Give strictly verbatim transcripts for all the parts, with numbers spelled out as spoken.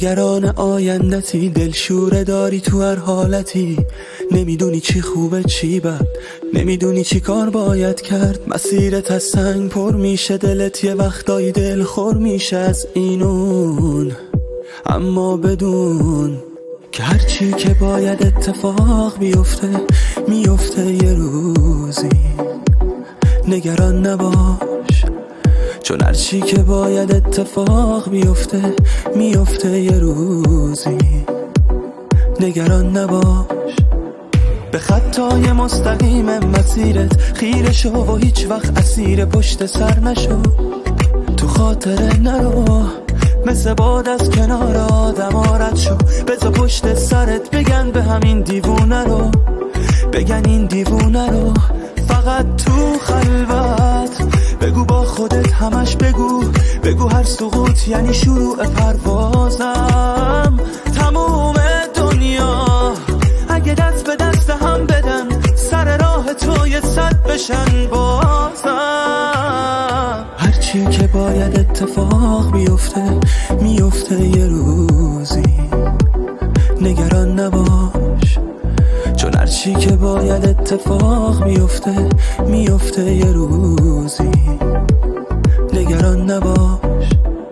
نگران آیندتی، دلشوره داری تو هر حالتی، نمیدونی چی خوبه چی بد، نمیدونی چی کار باید کرد. مسیرت از سنگ پر میشه، دلت یه وقتایی دل خور میشه از اینون. اما بدون که هرچی که باید اتفاق بیفته میفته یه روزی. نگران نباش، چون هرچی که باید اتفاق بیفته میفته یه روزی. نگران نباش، به خطای مستقیم مسیرت خیره شو و هیچ وقت اسیر پشت سر نشو. تو خاطره نرو، مثل باد از کنار آدم رد شو. بذار پشت سرت بگن به همین دیوونه رو، بگن این دیوونه رو. فقط تو خلوت بگو با خودت، همش بگو بگو هر سقوط یعنی شروع پروازم. تموم دنیا اگه دست به دست هم بدن، سر راه تو یه صد بشن بازم. هرچی که باید اتفاق بیفته میفته یه روزی. نگران نباش، چون هرچی که باید اتفاق بیفته میفته یه روزی. نگران نباش.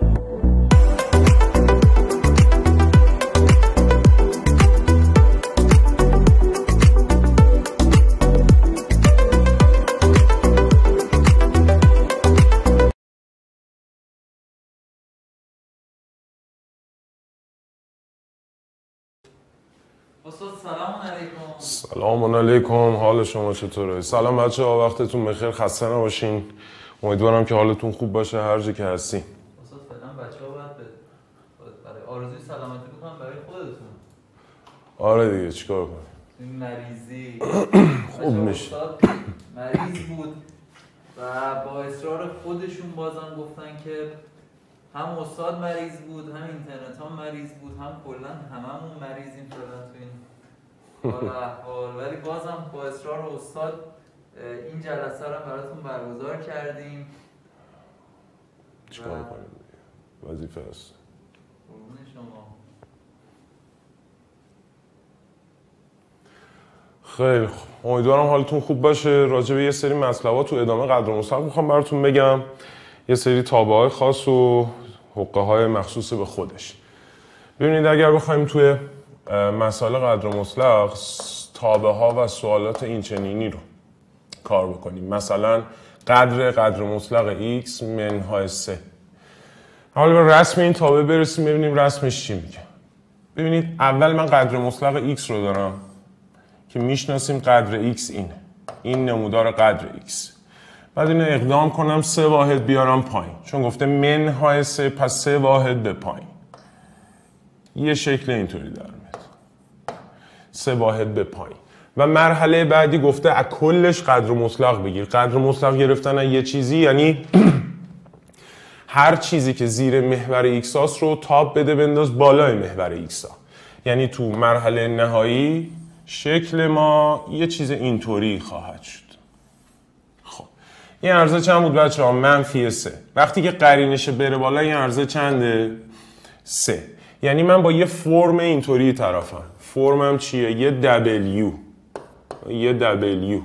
استاد سلام علیکم. سلام علیکم، حال شما چطوره؟ سلام بچه ها، وقتتون بخیر، خسته نباشین. امیدوارم که حالتون خوب باشه هر جا که هستین. استاد فعلا بچه ها باید برای آرزوی سلامتی بکنم برای خودتون. آره دیگه چیکار کنیم؟ این مریضی خوب میشه. استاد مریض بود و با اصرار خودشون بازم گفتن که هم استاد مریض بود، هم اینترنت ها مریض بود، هم کلا هممون مریضیم فعلا تو این حال احوال. ولی بازم با اصرار استاد این جلسه رو براتون برگزار کردیم. چیکار کنیم؟ وظیفه است. قربون شما. خیلی خوب، امیدوارم حالتون خوب باشه. راجع به یه سری مطلبات تو ادامه قدر مستقیم میخوام براتون بگم. یه سری تابع‌های خاص و حقه‌های مخصوص به خودش. ببینید اگر بخوایم توی مسائل قدر مطلق تابع‌ها و سوالات اینچنینی رو کار بکنیم، مثلا قدر قدر مطلق x منهای سه. حالا به رسم این تابع برسیم ببینیم رسمش چی میگه. ببینید اول من قدر مطلق x رو دارم که میشناسیم قدر x اینه، این نمودار قدر x. بعد اینو اقدام کنم سه واحد بیارم پایین، چون گفته منهای سه، پس سه واحد به پایین. یه شکل اینطوری در میاد، سه واحد به پایین. و مرحله بعدی گفته از کلش قدر مطلق بگیر. قدر مطلق گرفتن از یه چیزی یعنی هر چیزی که زیر محور ایکس هاست رو تاب بده بنداز بالای محور ایکس ها. یعنی تو مرحله نهایی شکل ما یه چیز اینطوری خواهد شد. خب این عرضه چند بود بچه ها؟ منفی سه. وقتی که قرینش بره بالا این عرضه چنده؟ سه. یعنی من با یه فرم اینطوری طرفم. فرمم چیه؟ یه دبلیو. یه دبلیو.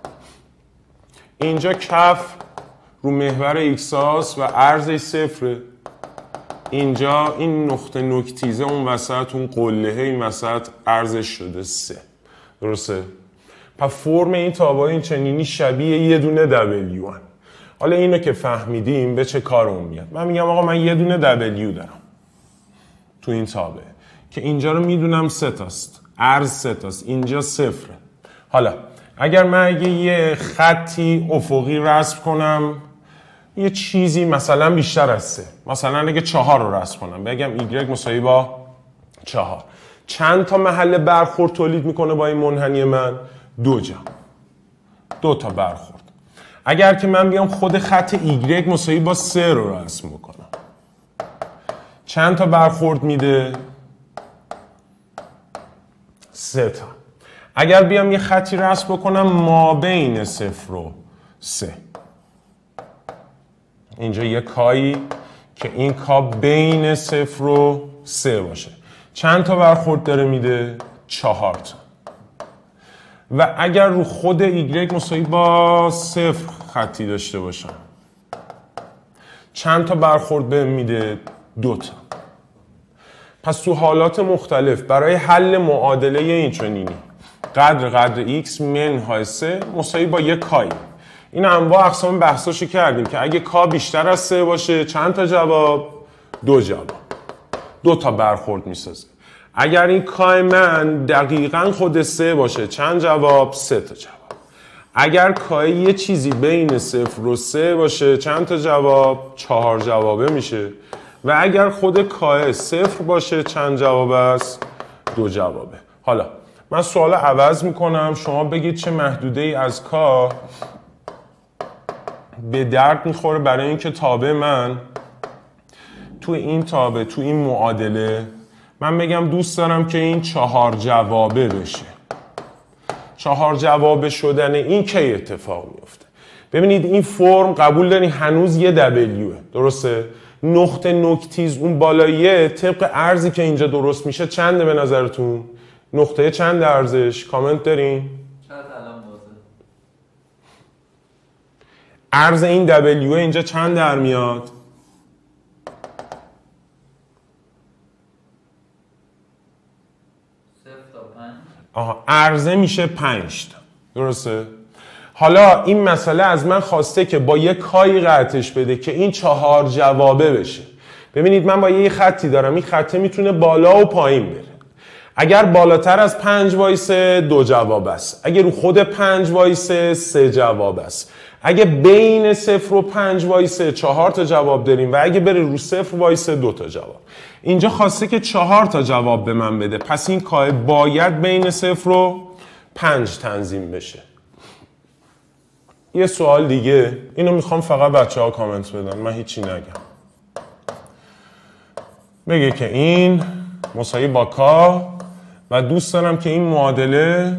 اینجا کف رو محور ایکس هاست و عرضش صفره. اینجا این نقطه نکتیزه اون وسط، اون قلهه این وسط عرضش شده سه. درسته؟ پس فرم این تابع این چنینی شبیه یه دونه دبلیو هن. حالا اینو که فهمیدیم به چه کارمون میاد؟ من میگم آقا من یه دونه دبلیو دارم تو این تابع که اینجا رو میدونم سه تاست، عرض سه تاست، اینجا صفره. حالا اگر من اگه یه خطی افقی رسم کنم یه چیزی مثلا بیشتر از سه، مثلا اگه چهار رو رسم کنم بگم ایگرگ مساوی با چهار، چند تا محل برخورد تولید میکنه با این منحنی من؟ دو جا، دو تا برخورد. اگر که من بیام خود خط ایگرگ مساوی با سه رو رسم بکنم چند تا برخورد میده؟ سه تا. اگر بیام یه خطی رسم بکنم ما بین صفر و سه، اینجا یه کایی که این کا بین صفر و سه باشه. چند تا برخورد داره میده؟ چهار تا. و اگر رو خود ایگرگ مساوی با صفر خطی داشته باشم چند تا برخورد بهم میده؟ دو تا. پس تو حالات مختلف برای حل معادله این چنینی قدر قدر x منهای سه مساوی با یک کای. این انواع اقسام بحثاشو کردیم که اگه کا بیشتر از سه باشه چند تا جواب؟ دو جواب. دو تا برخورد میسازه. اگر این کای من دقیقاً خود سه باشه چند جواب؟ سه تا جواب. اگر کای یه چیزی بین صفر و سه باشه چند تا جواب؟ چهار جوابه میشه. و اگر خود کای صفر باشه چند جواب است؟ دو جوابه. حالا من سوال عوض میکنم، شما بگید چه محدوده ای از کا به درد میخوره برای اینکه تابع من تو این تابع تو این معادله من بگم دوست دارم که این چهار جوابه بشه. چهار جوابه شدن این کی اتفاق میفته؟ ببینید این فرم قبول دارین هنوز یه دبلیوه، درسته؟ نقطه نوکتیز اون بالاییه طبق ارزی که اینجا درست میشه چنده به نظرتون؟ نقطه چند ارزش؟ کامنت دارین؟ چند الان بازه؟ ارز این دبلیوه اینجا چند در میاد؟ صفر تا پنج. آها ارزه میشه پنج تا، درسته؟ حالا این مسئله از من خواسته که با یک کایی قطعش بده که این چهار جوابه بشه. ببینید من با یه خطی دارم، این خطه میتونه بالا و پایین بره. اگر بالاتر از پنج وایسه دو جواب است، اگر رو خود پنج وایسه سه جواب است، اگه بین صفر و پنج وایسه چهار تا جواب داریم و اگه بره رو صفر وایسه دو تا جواب. اینجا خواسته که چهار تا جواب به من بده، پس این کای باید بین صفر و پنج تنظیم بشه. یه سوال دیگه، اینو میخوام فقط بچه ها کامنت بدن، من هیچی نگم. بگه که این مساوی با کا و دوست دارم که این معادله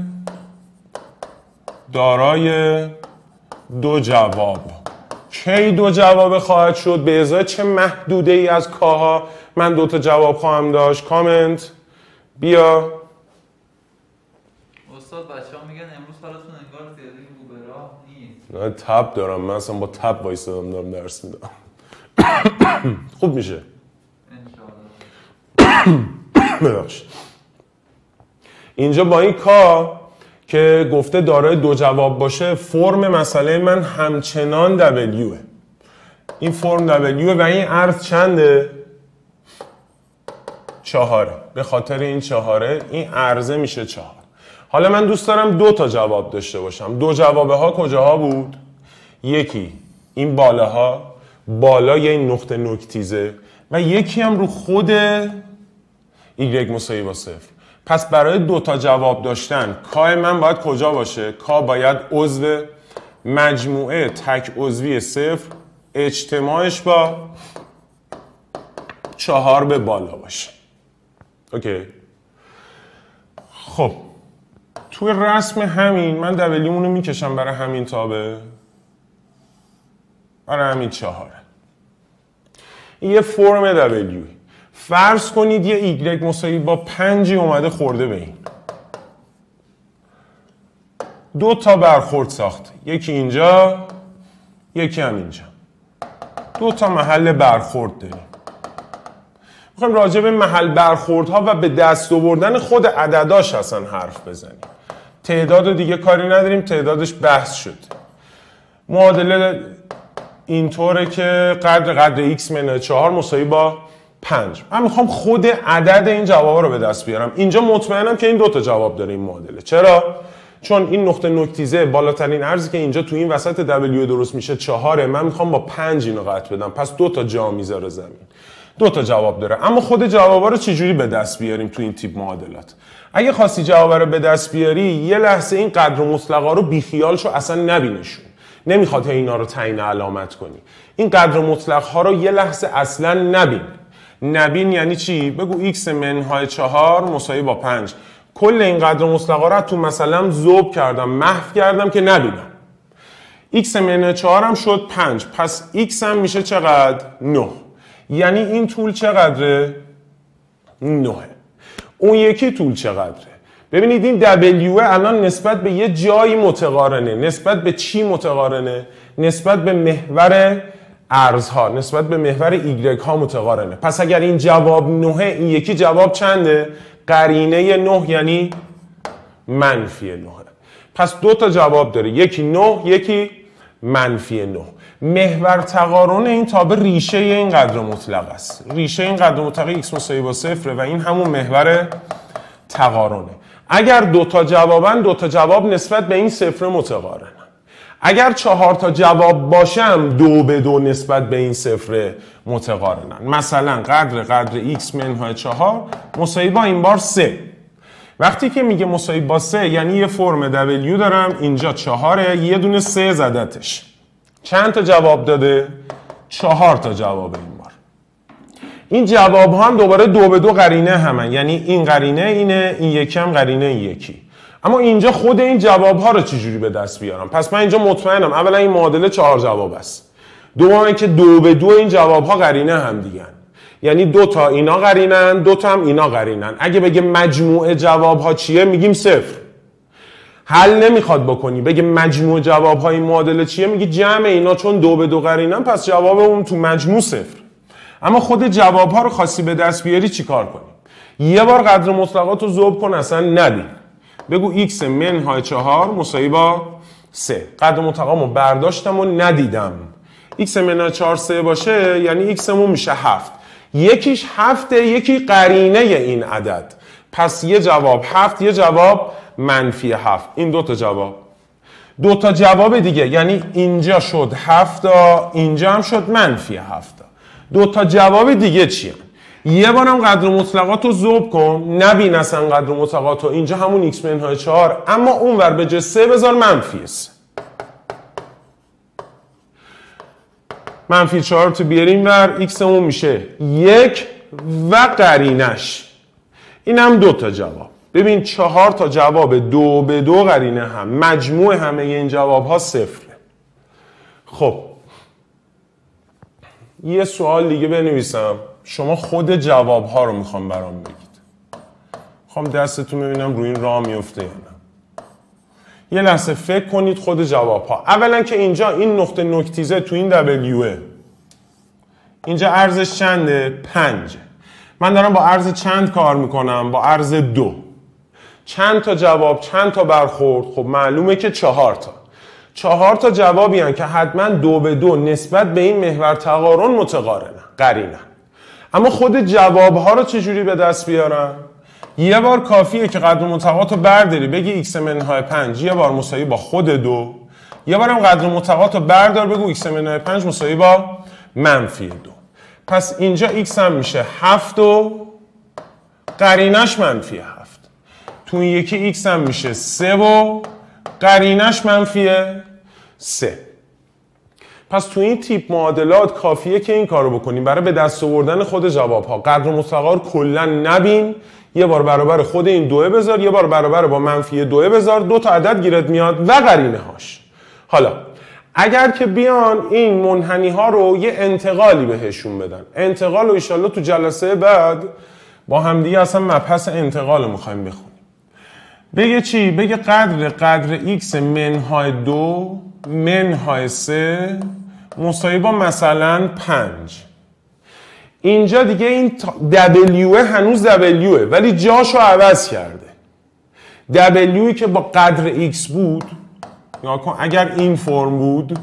دارای دو جواب. کی دو جواب خواهد شد؟ به ازای چه محدوده ای از کاها من دو تا جواب خواهم داشت؟ کامنت بیا. استاد بچه ها میگن امروز حالتون انگار زیادی رو به راه نیست. نه تب دارم، من اصلا با تب وایسادم دارم درس میدم. خوب میشه ببخشید. اینجا با این کا که گفته دارای دو جواب باشه فرم مسئله من همچنان دبلیوه. این فرم دبلیوه و این عرض چنده؟ چهاره. به خاطر این چهاره این عرضه میشه چهار. حالا من دوست دارم دو تا جواب داشته باشم. دو جوابه ها کجاها بود؟ یکی این بالاها، بالای این نقطه نوکتیزه و یکی هم رو خود ایگرگ مساوی با صفر. پس برای دو تا جواب داشتن کا من باید کجا باشه؟ کا باید عضو مجموعه تک عضوی صفر اجتماعش با چهار به بالا باشه. اوکی. خب توی رسم همین من دبلیمونو میکشم برای همین تابه، برای همین چهاره. این یه فرم دبلیوی. فرض کنید یه ایگرگ مساوی با پنجی اومده خورده به این. دو تا برخورد ساخت، یکی اینجا یکی هم اینجا. دو تا محل برخورد داریم. میخوایم راجع به محل برخوردها و به دست آوردن خود عدداش اصلا حرف بزنیم. تعداد رو دیگه کاری نداریم، تعدادش بحث شد. معادله اینطوره که قدر قدر x منهای چهار مساوی با پنج. من میخوام خود عدد این جواب رو به دست بیارم. اینجا مطمئنم که این دو تا جواب داره این معادله. چرا؟ چون این نقطه نوکتیزه بالاترین ارزی که اینجا تو این وسط دبلیو درست میشه چهاره. من میخوام با پنج اینو قطع بدم، پس دو تا جا میذاره زمین. دو تا جواب داره. اما خود جوابا رو چجوری به دست بیاریم تو این تیپ معادلات؟ اگه خواستی جوابا رو به دست بیاری یه لحظه این قدر مطلقا رو بیخیال شو، اصلا نبینشون. نمیخواد اینا رو تعیین علامت کنی. این قدر مطلق ها رو یه لحظه اصلا نبین. نبین یعنی چی؟ بگو x منهای چهار مساوی با پنج. کل این قدر مطلقا رو تو مثلا ذوب کردم، محو کردم که نبینم. x منهای چهار هم شد پنج، پس x هم میشه چقدر؟ نه. یعنی این طول چقدره؟ نه. اون یکی طول چقدره؟ ببینید این دبلیو الان نسبت به یه جایی متقارنه. نسبت به چی متقارنه؟ نسبت به محور ارزها، نسبت به محور ایگرگ ها متقارنه. پس اگر این جواب نه، این یکی جواب چنده؟ قرینه نه یعنی منفی نه. پس دو تا جواب داره، یکی نه، یکی منفی نه. محور تقارن این تابع ریشه این قدر مطلق است. ریشه این قدر مطلق x مساوی با صفره و این همون محور تقارنه. اگر دو تا جوابن، دو تا جواب نسبت به این صفر متقارنن. اگر چهار تا جواب باشم، دو به دو نسبت به این صفر متقارنن. مثلا قدر قدر x منهای چهار مساوی با این بار سه. وقتی که میگه مساوی با سه یعنی یه فرم W دارم، اینجا چهاره، یه دونه سه زدتش. چند تا جواب داده؟ چهار تا جواب این بار. این جواب ها هم دوباره دو به دو قرینه همن، یعنی این قرینه اینه، این یکی هم قرینه این یکی. اما اینجا خود این جواب ها رو چجوری به دست بیارم؟ پس من اینجا مطمئنم اولا این معادله چهار جواب است. دوم که دو به دو این جواب ها قرینه هم دیگن. یعنی دو تا اینا قرینن، دو تا هم اینا قرینن. اگه بگه مجموع جواب ها چیه میگیم صفر. حل نمیخواد بکنی، بگه مجموع جواب های این معادله چیه، میگی جمع اینا چون دو به دو قرینن پس جواب اون تو مجموع صفر. اما خود جواب ها رو خاصی به دست بیاری چیکار کنی؟ یه بار قدر مطلقات رو ذوب کن، اصلا ندید. بگو x منهای چهار مساوی با سه. قدر مطلقامو برداشتم و ندیدم. x منهای چهار سه باشه یعنی x مون میشه هفت. یکیش هفته، یکی قرینه این عدد. پس یه جواب هفت، یه جواب منفی هفت. این دو تا جواب. دو تا جواب دیگه، یعنی اینجا شد هفت، اینجا هم شد منفی هفت. دو تا جواب دیگه چیه؟ یه بارم قدر مطلقات رو ذوب کن، نبین اصلا قدر مطلقات رو، اینجا همون x منهای چهار، اما اون ور به جای سه بذار منفی سه. منفی چهار تو بیاریم ور، x همون میشه یک و قرینش. این هم دو تا جواب. ببین چهار تا جواب دو به دو قرینه هم، مجموع همه این جواب ها صفره. خب یه سوال دیگه بنویسم، شما خود جواب ها رو میخوام برام بگید. میخوام دستتون ببینم روی این راه میفته یا نه. یه لحظه فکر کنید خود جواب ها. اولا که اینجا این نقطه نکتیزه تو این دبلیوه، اینجا ارزش چنده؟ پنج. من دارم با ارز چند کار میکنم؟ با ارز دو. چند تا جواب، چند تا برخورد؟ خب معلومه که چهار تا. چهار تا جوابی هن که حتما دو به دو نسبت به این محور تقارن متقارنن، قرینن. اما خود جواب ها رو چجوری به دست بیارم؟ یه بار کافیه که قدر مطلقات رو برداری، بگی x منهای پنج یه بار مساوی با خود دو، یه بارم قدر مطلقات رو بردار بگو x منهای پنج مساوی با منفی دو. پس اینجا x هم میشه هفت و قرینش منفی هفت. تو این یکی x هم میشه سه و قرینش منفیه سه. پس تو این تیپ معادلات کافیه که این کارو بکنیم برای به دست آوردن خود جواب ها. قدر مطلقات رو کلا نبین، یه بار برابر خود این دوه بذار، یه بار برابر با منفی دوه بذار، دو تا عدد گیرت میاد و قرینه هاش. حالا اگر که بیان این منحنی ها رو یه انتقالی بهشون بدن، انتقال رو ایشالله تو جلسه بعد با همدیگه اصلا مبحث انتقال میخوایم بخونیم. بگه چی؟ بگه قدر قدر x منهای دو منهای سه مساوی با مثلا پنج. اینجا دیگه این W هنوز W ولی جاشو عوض کرده. W که با قدر x بود، یا کن اگر این فرم بود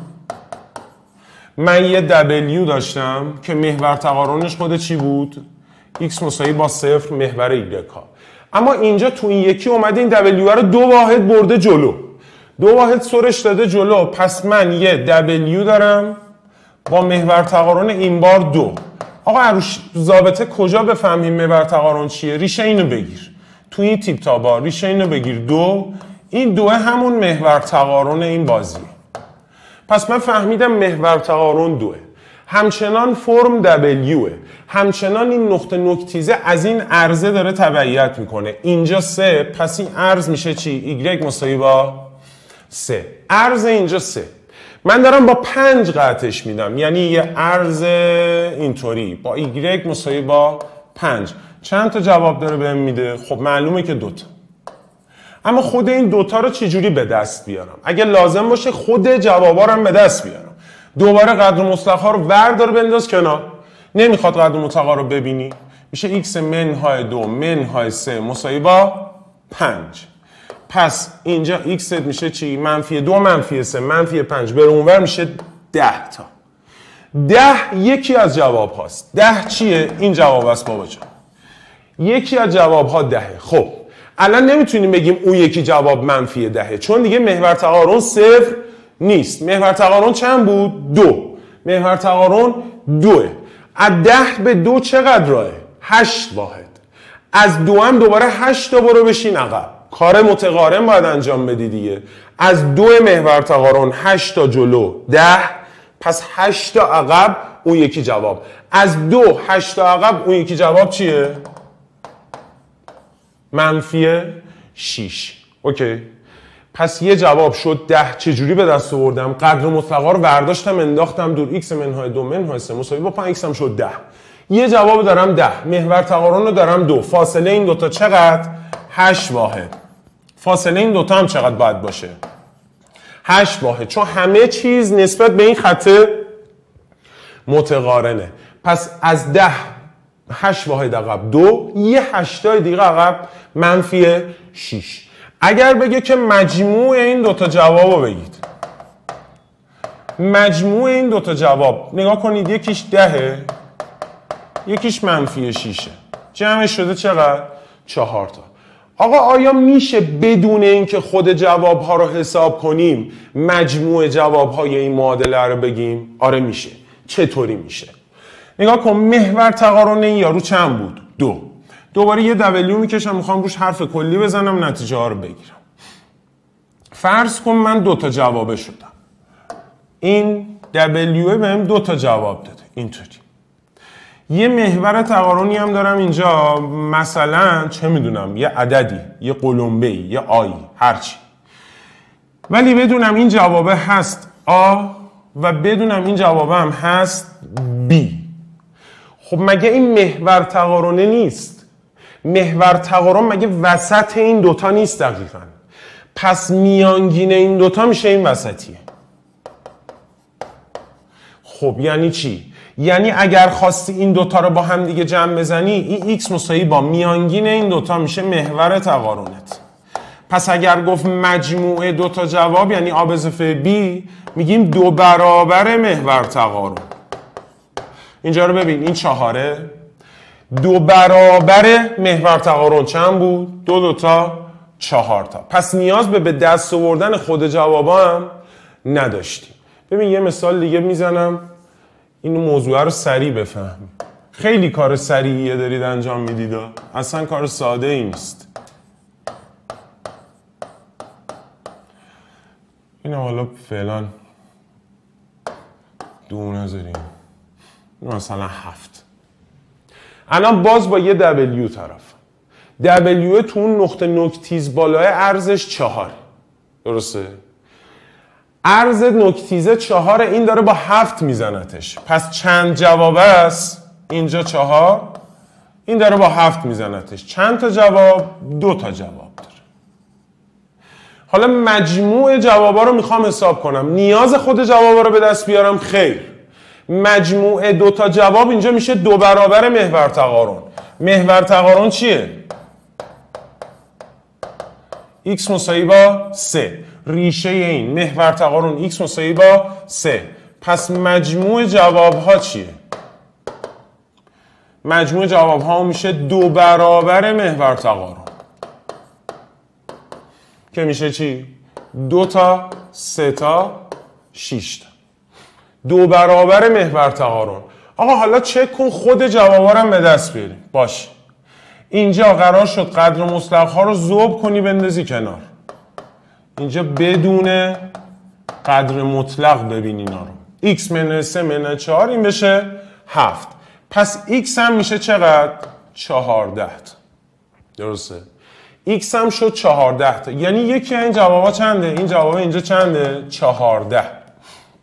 من یه W داشتم که محور تقارنش خود چی بود؟ x مساوی با صفر محور y ها. اما اینجا تو این یکی اومده این W رو دو واحد برده جلو، دو واحد سرش داده جلو. پس من یه W دارم با محور تقارن این بار دو. آقا عروش ضابطه کجا بفهمیم محور تقارن چیه؟ ریشه اینو بگیر. تو این تیپ تابا ریشه اینو بگیر دو. این دوه همون محور تقارن این بازیه. پس من فهمیدم محور تقارن دوه. همچنان فرم دبلیوه، همچنان این نقطه نکتیزه از این عرضه داره تبعیت میکنه. اینجا سه، پس این عرض میشه چی؟ ایگرگ مساوی با سه. عرض اینجا سه. من دارم با پنج قطعش میدم، یعنی یه عرض اینطوری با ایگرگ مساوی با پنج. چند تا جواب داره بهم میده؟ خب معلومه که دوتا. اما خود این دوتا رو چجوری به دست بیارم؟ اگه لازم باشه خود جوابا رو هم به دست بیارم. دوباره قدر مطلق ها رو وردار بنداز کنار. نمیخواد قدر مطلق ها رو ببینی. میشه x منهای دو منهای سه مساوی با پنج. پس اینجا x میشه چی؟ منفی دو منفی سه منفی پنج. بره اونور میشه ده تا. ده یکی از جواب هاست. ده چیه؟ این جواب است بابا جان. یکی از جواب ها دهه. خب الان نمیتونیم بگیم اون یکی جواب منفی دهه، چون دیگه محور تقارن صفر نیست. محور تقارن چند بود؟ دو. محور تقارن دوه. از ده به دو چقدر راهه؟ هشت واحد. از دو هم دوباره هشت تا برو بشین عقب. کار متقارن باید انجام بدی دیگه. از دو محور تقارن هشت تا جلو ده، پس هشت تا عقب اون یکی جواب. از دو هشت تا عقب اون یکی جواب چیه؟ منفی شیش. اوکی. پس یه جواب شد ده. چجوری به دست آوردم؟ قدر مطلقا رو برداشتم انداختم دور x منهای دو منهای سه مساوی با پنج x هم شد ده. یه جواب دارم ده. محور تقارن رو دارم دو. فاصله این دوتا چقدر؟ هشت واحد. فاصله این دوتا هم چقدر باید باشه؟ هشت واحد. چون همه چیز نسبت به این خط متقارنه. پس از ده هشت واحد عقب دو، یه هشتای دیگه عقب منفی شیش. اگر بگه که مجموع این دوتا جواب رو بگید، مجموع این دوتا جواب نگاه کنید، یکیش دهه یکیش منفی شیشه، جمعش شده چقدر؟ چهار تا. آقا آیا میشه بدون اینکه خود جواب ها رو حساب کنیم مجموع جواب های این معادله رو بگیم؟ آره میشه. چطوری میشه؟ نگاه کن، محور تقارن این یارو چند بود؟ دو. دوباره یه دبلیو میکشم، میخوام روش حرف کلی بزنم نتیجه ها رو بگیرم. فرض کن من دو تا جوابه شدم. این دبلیو بهم دو تا جواب داده اینطوری. یه محور تقارنی هم دارم اینجا، مثلا چه میدونم یه عددی، یه قلمبه‌ای، یه آیی، هرچی. ولی بدونم این جوابه هست آ و بدونم این جوابه هم هست بی. خب مگه این محور تقارنه نیست؟ محور تقارن مگه وسط این دوتا نیست دقیقاً؟ پس میانگین این دوتا میشه این وسطیه. خب یعنی چی؟ یعنی اگر خواستی این دوتا رو با هم دیگه جمع بزنی، این x مساوی با میانگین این دوتا میشه محور تقارنت. پس اگر گفت مجموع دوتا جواب یعنی آ به اضافه b، میگیم دو برابر محور تقارن. اینجا رو ببین، این چهاره. دو برابر محور تقارن چند بود؟ دو دوتا چهار تا. پس نیاز به به دست آوردن خود جوابا هم نداشتیم. ببین یه مثال دیگه میزنم این موضوع رو سریع بفهمی. خیلی کار سریعیه دارید انجام میدید، اصلا کار ساده ای نیست. این حالا فعلا دو نذاریم، مثلا هفت. الان باز با یه دبلیو طرف. دبلیو تو اون نقطه نوکتیز بالای ارزش چهار، درسته؟ عرض نوکتیزه چهار، این داره با هفت میزنتش. پس چند جواب است؟ اینجا چهار، این داره با هفت میزنتش. چند تا جواب؟ دو تا جواب داره. حالا مجموع جوابا رو میخوام حساب کنم. نیاز خود جوابا رو به دست بیارم؟ خیر. مجموع دو تا جواب اینجا میشه دو برابر محور تقارن. محور تقارن چیه؟ x مساوی با سه. ریشه این محور تقارن x مساوی با سه. پس مجموع جواب ها چیه؟ مجموع جواب ها میشه دو برابر محور تقارن، که میشه چی؟ دو تا، سه تا، شیش تا. دو برابر محور تقارن. آقا حالا چک کن خود جواب ها رو به دست بیاریم. باشه. اینجا قرار شد قدر مطلق ها رو ذوب کنی بندازی کنار. اینجا بدون قدر مطلق ببین اینا رو. x منهای سه منهای چهار، این بشه هفت. پس x هم میشه چقدر؟ چهارده تا. درسته؟ x هم شد چهارده تا. یعنی یکی این جوابا چنده؟ این جوابا اینجا چنده؟ چهارده.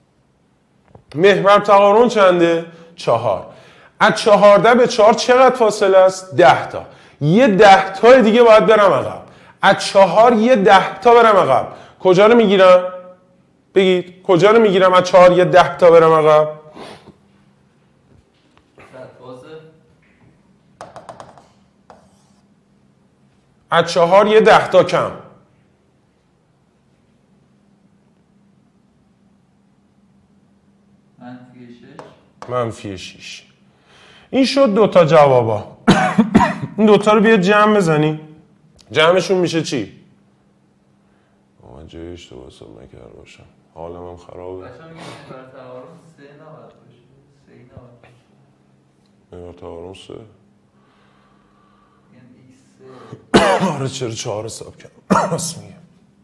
محور تقارن چنده؟ چهار. از چهارده به چهار چقدر فاصله است؟ ده تا. یه ده تا دیگه باید برم عقب. از چهار یه ده تا برم عقب. کجا رو میگیرم؟ بگید کجا رو میگیرم از چهار یه ده تا برم عقب؟ از چهار یه ده تا کم. منفی شش. منفی شش. این شد دوتا جوابا. این دوتا رو بیاد جمع بزنی. جمعشون میشه چی؟ من جای اشتباه حساب نکرده باشم. حالم هم خرابه. بچه هم میگه محور تقارن سه نباید باشه. سه نباید باشه. محور تقارن سه. یعنی ایکس سه. آره چرا چهار حساب کردم. راست میگه.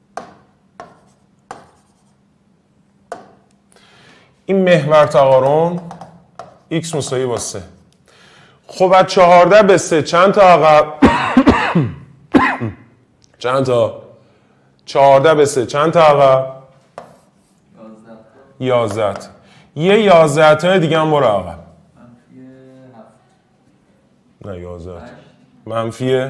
این محور تقارن x مساوی با سه. خب از چهارده به سه چند تا عقب؟ چند تا؟ چهارده به سه چند تا عقب؟ یازده تا. یه یازده تا دیگه هم برو عقب. منفی هفت. نه یازده تا. منفی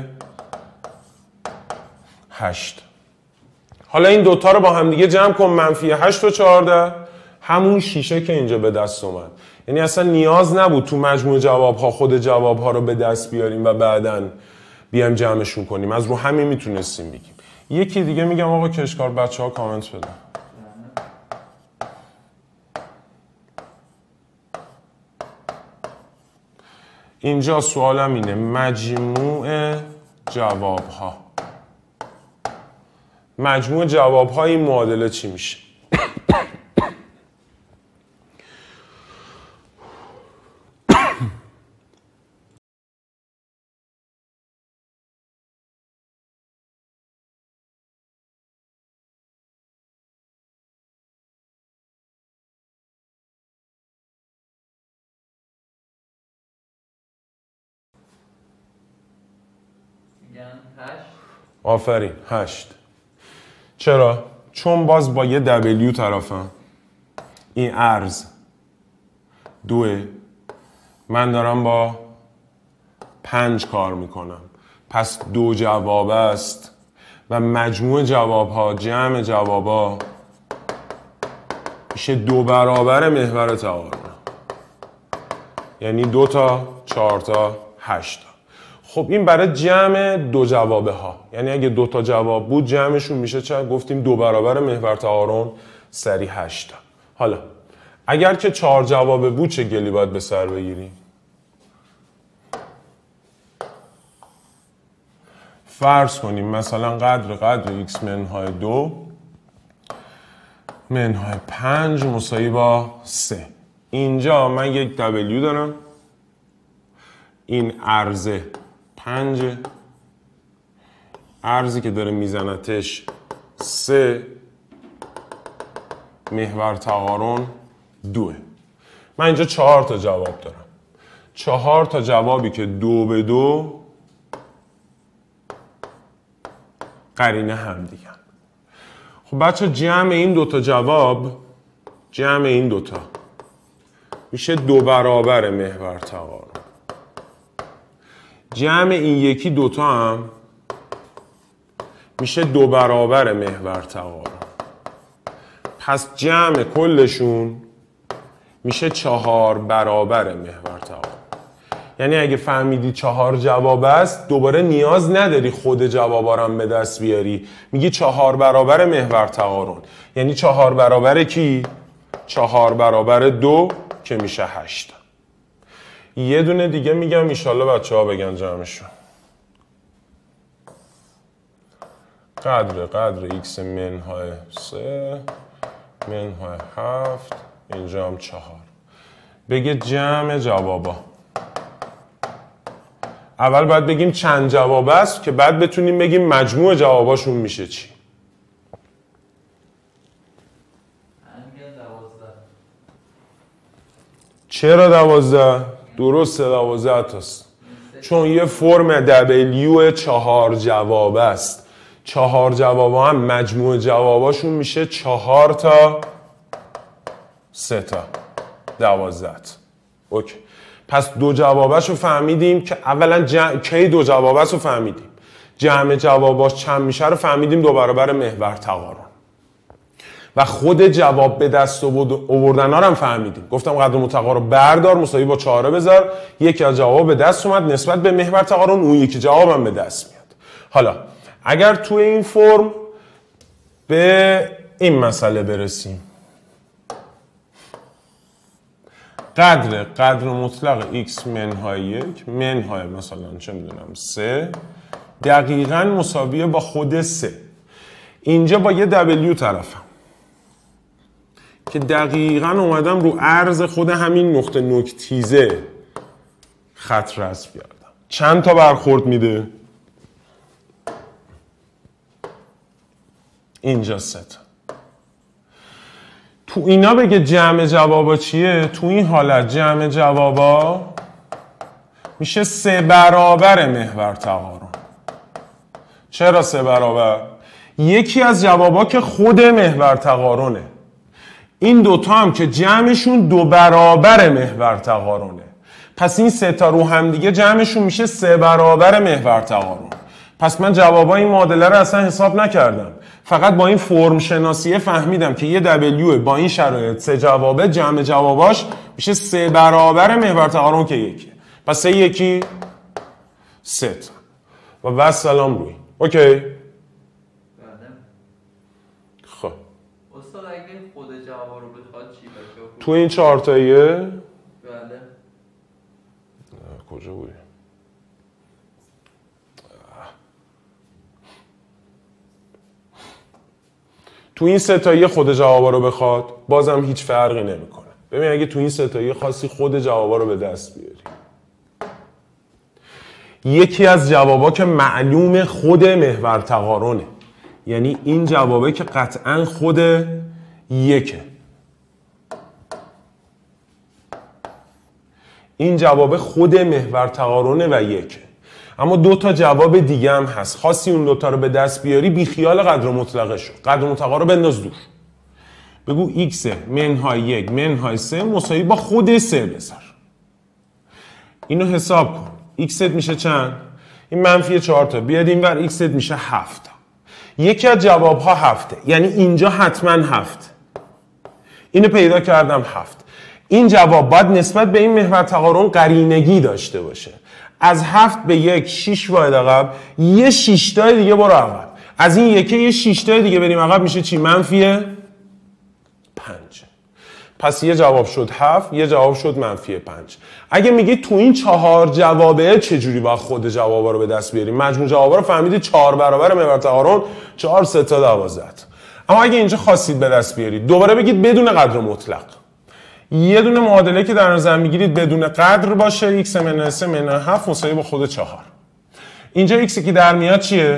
هشت. حالا این دوتا رو با هم دیگه جمع کن. منفی هشت و چهارده همون شیشه که اینجا به دست اومد. یعنی اصلا نیاز نبود تو مجموع جوابها خود جوابها رو به دست بیاریم و بعداً بیایم جمعشون کنیم. از رو همین میتونستیم بگیم. یکی دیگه میگم آقا کشکار بچه ها کامنت بدن. اینجا سوالم اینه مجموع جوابها. مجموع جوابها این معادله چی میشه؟ آفرین هشت. چرا؟ چون باز با یه دبلیو طرفم. این عرض دوه. من دارم با پنج کار میکنم. پس دو جواب است و مجموع جواب ها جمع جواب ها میشه دو برابر محور تقارن. یعنی دو تا، چهار تا، هشت تا. خب این برای جمع دو جوابه ها. یعنی اگه دو تا جواب بود جمعشون میشه چه؟ گفتیم دو برابر محور تقارن سری هشت تا. حالا اگر که چهار جوابه بود چه گلی باید به سر بگیریم؟ فرض کنیم مثلا قدر قدر x منهای دو منهای پنج مساوی با سه. اینجا من یک دبلیو دارم. این عرضه پنج، عرضی که داره میزنتش سه، محور تقارن دوه. من اینجا چهار تا جواب دارم. چهار تا جوابی که دو به دو قرینه هم دیگه. خب بچه جمع این دوتا جواب، جمع این دوتا میشه دو برابر محور تقارن. جمع این یکی دوتا هم میشه دو برابر محور تقارن. پس جمع کلشون میشه چهار برابر محور تقارن. یعنی اگه فهمیدی چهار جواب است دوباره نیاز نداری خود جوابا رو هم به دست بیاری. میگی چهار برابر محور تقارن. یعنی چهار برابر کی؟ چهار برابر دو که میشه هشت. یه دونه دیگه میگم ایشالله بچه ها بگن جمعشون. قدر قدر x منهای سه منهای هفت اینجا هم چهار. بگه جمع جوابا. اول باید بگیم چند جواب است که بعد بتونیم بگیم مجموع جواباشون میشه چی. چرا دوازده؟ درسته دوازده تاست. چون یه فرم دبلیو چهار جواب است. چهار جواب هم مجموع جواباشون میشه چهار تا سه تا. دوازده. اوکی. پس دو جوابش رو فهمیدیم که اولا جمع... کی دو جوابش رو فهمیدیم؟ جمع جواباش چند میشه رو فهمیدیم، دو برابر محور تقارن. و خود جواب به دست آوردن ها رو هم فهمیدیم. گفتم قدر متقا رو بردار مساوی با چهاره بذار، یکی از جواب به دست اومد نسبت به محور تقارن، اون یکی جواب هم به دست میاد. حالا اگر توی این فرم به این مسئله برسیم، قدر قدر مطلق x منهای یک منهای مثلا چه میدونم سه دقیقاً مساویه با خود سه. اینجا با یه W طرفم که دقیقاً اومدم رو عرض خود همین نقطه نوک‌تیزه خط رسم کردم. چند تا برخورد میده؟ اینجا سه تا. تو اینا بگه جمع جوابا چیه؟ تو این حالت جمع جوابا میشه سه برابر محور تقارن. چرا سه برابر؟ یکی از جوابا که خود محور تقارنه، این دوتا هم که جمعشون دو برابر محور تقارنه. پس این سه تا رو هم دیگه جمعشون میشه سه برابر محور تقارن. پس من جوابای این معادله رو اصلا حساب نکردم، فقط با این فرم شناسیه فهمیدم که یه دبلیو با این شرایط سه جوابه جمع جواباش میشه سه برابر محور تقارن که یکی. پس سه یکی سه تا و بس سلام روی. اوکی؟ بله. خب استاد اگه خود جواب رو بخواد چی بشه؟ تو این چهار تاییه؟ بله. کجا بودی؟ تو این ستایی خود جوابا رو بخواد بازم هیچ فرقی نمیکنه. ببین اگه تو این ستایی خاصی خود جوابا رو به دست بیاری، یکی از جوابا که معلوم خود محور تقارنه، یعنی این جوابه که قطعا خود یکه، این جواب خود محور تقارنه و یکه. اما دو تا جواب دیگه هم هست، خاصی اون دوتا رو به دست بیاری بی خیال قدر مطلقه شو، قدر مطلقه رو بنداز دور، بگو x منهای یک منهای سه مساوی با خود سه بذار. اینو حساب کن. x میشه چند؟ این منفی چهار تا، بیاد این ور x میشه هفت تا. یکی از جواب ها هفته، یعنی اینجا حتما هفت. اینو پیدا کردم هفت. این جواب باید نسبت به این محور تقارن قرینگی داشته باشه. از هفت به یک شیش واحد عقب، یه شیشتای دیگه برو عقب. از این یکی یه شیشتای دیگه بریم عقب میشه چی؟ منفی پنج. پس یه جواب شد هفت، یه جواب شد منفی پنج. اگه میگی تو این چهار جوابه چجوری با خود جوابا رو به دست بیاریم؟ مجموع جوابا رو فهمیدی چهار برابر محور تقارن، چهار سه تا دوازده. اما اگه اینجا خواستید به دست بیارید دوباره بگید بدون قدر مطلق. یه دونه معادله که در نظر میگیرید بدون قدر باشه، x منهای سه منهای هفت مساوی با خود چهار. اینجا x که در میاد چیه؟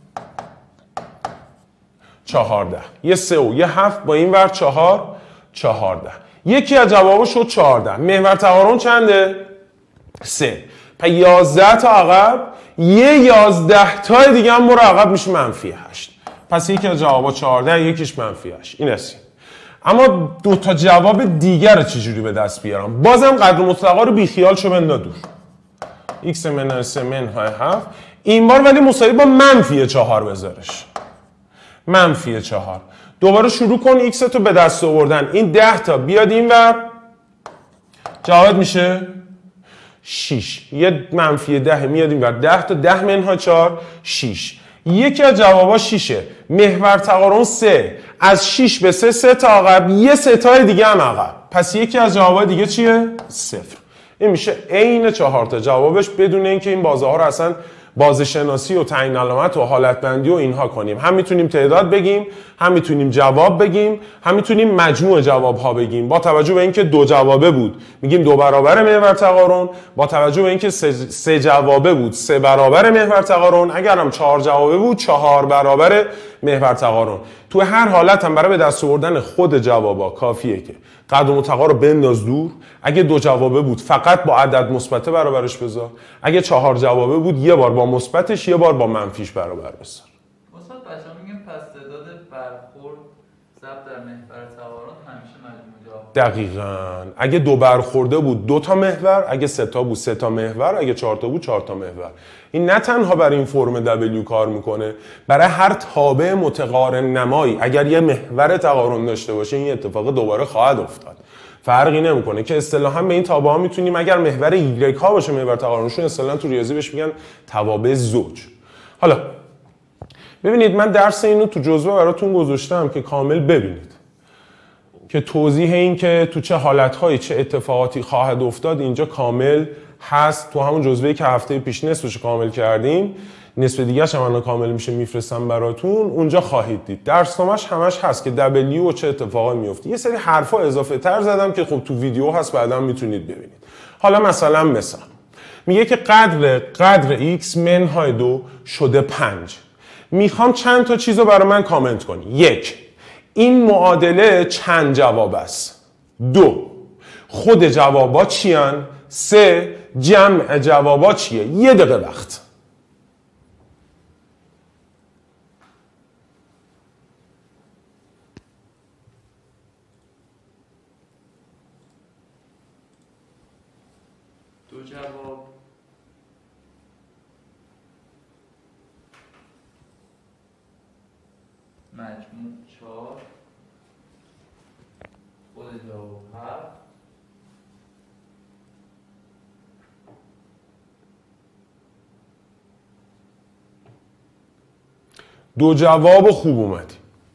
چهارده. یه سه و یه هفت با این ور چهار، چهارده. یکی از جوابا شد چهارده. محور تقارن چنده؟ سه. پس یازده تا عقب، یه یازده تا دیگه هم برو عقب میشه منفی هشت. پس یکی از جوابا چهارده، یکیش منفی هشت. این است. اما دو تا جواب دیگر رو چجوری به دست بیارم؟ بازم قدر مطلقا رو بیخیال شو بندا دور. x منهای سه منهای هفت، این بار ولی مساوی با منفی چهار بذارش. منفی چهار. دوباره شروع کن x تو به دست آوردن. این ده تا بیاد این ور، جواب میشه شیش. یه منفی ده میاد این ور، ده تا ده منهای چهار، شیش. یکی از جوابا شیشه. محور تقارن سه، از شیش به سه سه تا عقب، یه سه تای دیگه هم عقب. پس یکی از جوابا دیگه چیه؟ صفر. این میشه عین چهار تا جوابش، بدون اینکه این بازه ها رو اصلا بازه شناسی و تعیین علامت و حالت بندی و اینها کنیم. هم میتونیم تعداد بگیم، هم میتونیم جواب بگیم، هم میتونیم مجموع جواب ها بگیم. با توجه به اینکه دو جوابه بود میگیم دو برابر محور تقارن، با توجه به اینکه سه, سه جوابه بود سه برابر محور تقارن، اگر هم چهار جوابه بود چهار برابر محور تقارن. تو هر حالت هم برای به دست آوردن خود جوابا کافیه که قدر متقا رو بنداز دور. اگه دو جوابه بود فقط با عدد مثبت برابرش بذار. اگه چهار جوابه بود یه بار با مثبتش یه بار با منفیش برابر بذار. استاد بچه‌ها میگن پس تعداد برخورد ضرب در محور تقارن همیشه مجموع جواب. دقیقاً. اگه دو برخورده بود دو تا محور، اگه سه تا بود سه تا محور، اگه چهار تا بود چهار تا محور. این نه تنها برای این فرم دبلیو کار میکنه، برای هر تابع متقارن نمایی اگر یه محور تقارن داشته باشه این اتفاق دوباره خواهد افتاد. فرقی نمیکنه که اصطلاحاً به این تابع ها میتونیم اگر محور ایگرگ ها باشه محور تقارنشون اصطلاحاً تو ریاضی بهش میگن توابع زوج. حالا ببینید من درس اینو تو جزوه براتون گذاشتم که کامل ببینید که توضیح این که تو چه حالتهایی چه اتفاقاتی خواهد افتاد اینجا کامل هست. تو همون جزوه‌ای که هفته پیش نصفش کامل کردیم، نصف دیگه‌ش هم الان کامل میشه میفرستم براتون، اونجا خواهید دید. درسنامه‌اش همش هست که دبلیو و چه اتفاقی میفته. یه سری حرفا اضافه تر زدم که خب تو ویدیو هست بعدا میتونید ببینید. حالا مثلا مثلا میگه که قدر قدر x منهای دو شده پنج. میخوام چند تا چیز رو برای من کامنت کنی. یک، این معادله چند جواب است؟ دو، خود جوابا چیان؟ سه، جمع جوابا چیه؟ یه دقیقه وقت. دو جواب مجموع چهار، خود جواب هفت، دو جواب خوب اومدی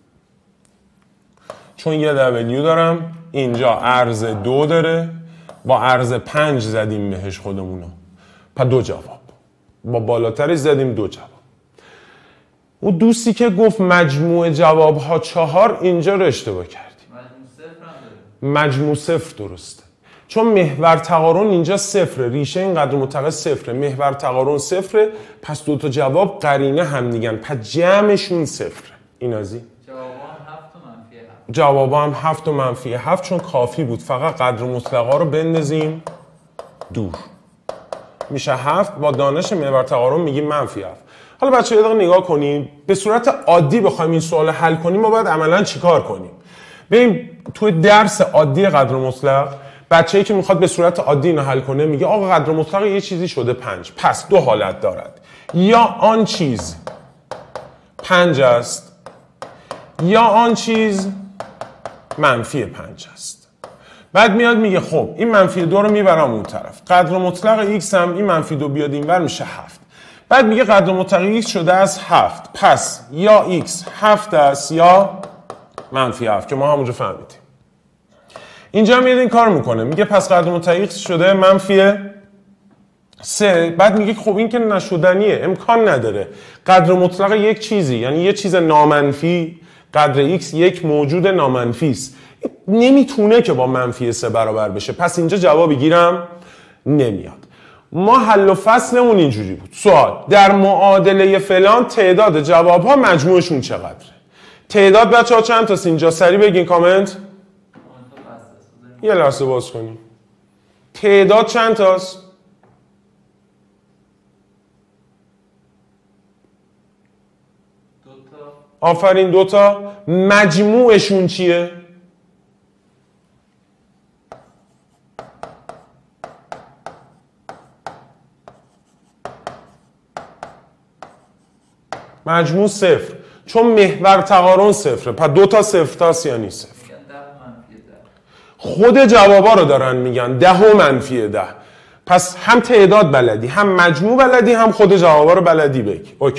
چون یه دبلیو دارم اینجا عرض دو داره با عرض پنج زدیم بهش خودمونو، پس دو جواب با بالاترش زدیم دو جواب. اون دوستی که گفت مجموع جواب ها چهار اینجا رو اشتباه کردیم. مجموع صفر هم داره. مجموع صفر درسته چون محور تقارن اینجا صفره، ریشه این قدر متقابل صفره، محور تقارن صفره، پس دو تا جواب قرینه هم دیگن، پس جمعشون صفره. این ازی جوابا هم هفت و منفی هفت. جوابا هم هفت و منفی هفت چون کافی بود فقط قدر مطلقا رو بندازیم دور، میشه هفت. با دانش محور تقارن میگیم منفی هفت. حالا بچه یه دقیقه نگاه کنیم، به صورت عادی بخوایم این سوال حل کنیم ما باید عملا چیکار کنیم؟ ببین توی درس عادی قدر مطلق بچه‌ای که میخواد به صورت عادی اینو حل کنه میگه آقا قدر مطلق یه چیزی شده پنج، پس دو حالت دارد، یا آن چیز پنج است یا آن چیز منفی پنج است. بعد میاد میگه خب این منفی دو رو میبرم اون طرف، قدر مطلق x هم این منفی دو بیاد اینور میشه هفت. بعد میگه قدر مطلق x شده از هفت، پس یا x هفت است یا منفی هفت که ما همونجا فهمیدیم. اینجا میاد این کار میکنه میگه پس قدر مطلق x شده منفی سه. بعد میگه خب این که نشدنیه امکان نداره، قدر مطلق یک چیزی یعنی یه چیز نامنفی قدر x یک موجود نامنفی است، نمیتونه که با منفی سه برابر بشه، پس اینجا جوابی گیرم نمیاد. ما حل و فصلمون اینجوری بود. سوال در معادله فلان تعداد جواب ها مجموعشون چقدره؟ تعداد بچه ها چند تاست اینجا؟ سریع بگین کامنت. یه لحظه باز کنیم. تعداد چند تاست؟ دوتا. آفرین دوتا. مجموعشون چیه؟ مجموع صفر چون محور تقارن صفره، پس دو تا صفر تاست یعنی صفر. خود جوابا رو دارن میگن ده و منفی ده، پس هم تعداد بلدی هم مجموع بلدی هم خود جوابا رو بلدی بگی. اوکی.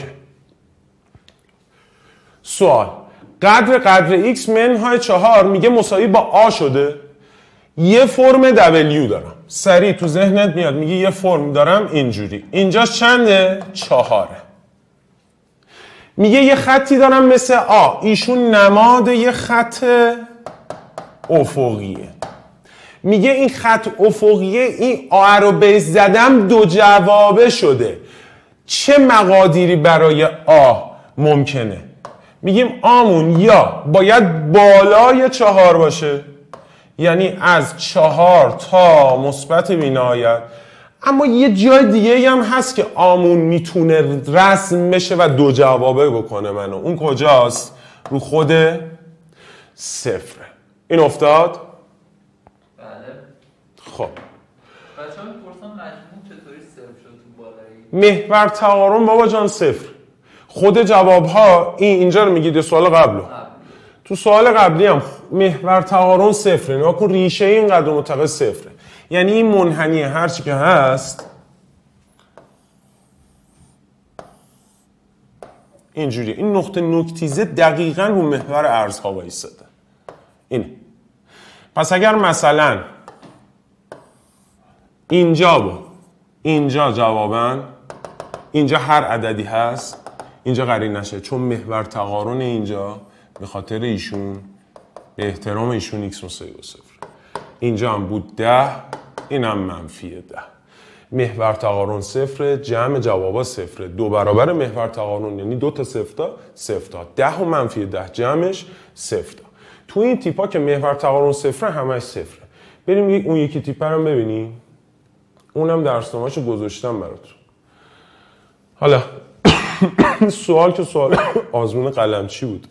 سوال قدر قدر x منهای چهار میگه مساوی با آ شده. یه فرم دبلیو دارم، سریع تو ذهنت میاد میگه یه فرم دارم اینجوری، اینجاش چنده؟ چهاره. میگه یه خطی دارم مثل آ، ایشون نماد یه خط افقیه. میگه این خط افقیه، این آ رو بیس زدم دو جوابه شده. چه مقادیری برای آ ممکنه؟ میگیم آمون یا باید بالای چهار باشه یعنی از چهار تا مثبت بینهایت، اما یه جای دیگه هم هست که آمون میتونه رسم بشه و دو جوابه بکنه منو. اون کجاست؟ رو خود صفره. این افتاد؟ بله. خب بچه ها میپرسن مجموع چطوری صفر شد تو بالایی؟ محور تقارن بابا جان صفر. خود جواب ها این اینجا رو میگید سوال قبلو. تو سوال قبلی هم محور تقارن صفره. نگاه کن ریشه این قدر متقابل صفره. یعنی این منحنی هر چی که هست اینجوری، این نقطه نوک‌تیزه دقیقاً رو محور ارزها وایساده. اینه. پس اگر مثلا اینجا با اینجا جوابن، اینجا هر عددی هست، اینجا قرین نشه چون محور تقارن اینجا به خاطر ایشون به احترام ایشون ایکس مساوی با صفر. اینجا هم بود ده، اینم منفی ده. محور تقارن صفر، جمع جوابا صفره. دو برابر محور تقارن یعنی دو تا صفر تا صفر تا. ده و منفی ده جمعش صفر تا. تو این تیپا که محور تقارن صفره همش صفره. بریم اون یکی تیپ رو ببینیم. اونم درسنامه‌شو گذاشتم براتون. حالا سوال که سوال آزمون قلمچی بود.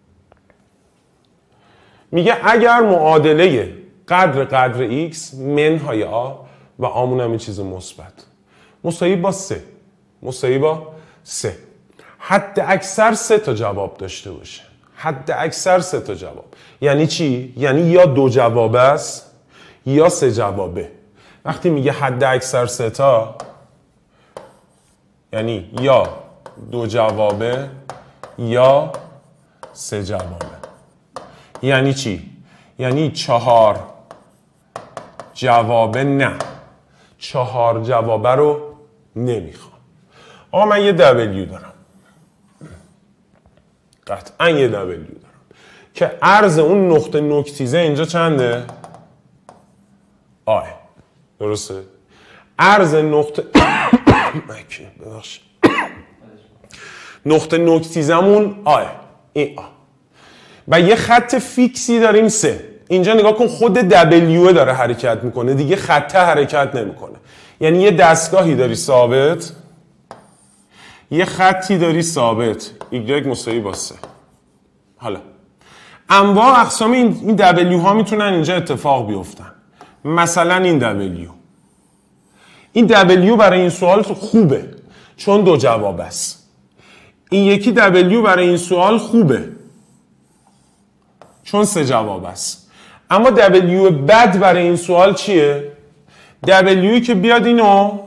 میگه اگر معادله قدر قدر x منهای آ و آمون هم این چیز مثبت مساوی با سه مساوی با سه حد اکثر سه تا جواب داشته باشه. حد اکثر سه تا جواب یعنی چی؟ یعنی یا دو جواب است یا سه جوابه. وقتی میگه حد اکثر سه تا یعنی یا دو جوابه یا سه جوابه. یعنی چی؟ یعنی چهار جوابه نه، چهار جوابه رو نمیخوام. آقا من یه دبلیو دارم، قطعا یه دبلیو دارم که عرض اون نقطه نوک‌تیزه اینجا چنده؟ آه درسته؟ عرض نقطه ببخشید نقطه نوک‌تیزمون آه این آه و یه خط فیکسی داریم سه. اینجا نگاه کن خود دبلیو داره حرکت میکنه دیگه، خطه حرکت نمیکنه. یعنی یه دستگاهی داری ثابت، یه خطی داری ثابت، ایگرگ مساوی با سه. حالا انواع اقسام این این دبلیو ها میتونن اینجا اتفاق بیفتن. مثلا این دبلیو این دبلیو برای این سوال خوبه چون دو جواب است. این یکی دبلیو برای این سوال خوبه چون سه جواب است. اما دبلیو بد برای این سوال چیه؟ دبلیوی که بیاد اینو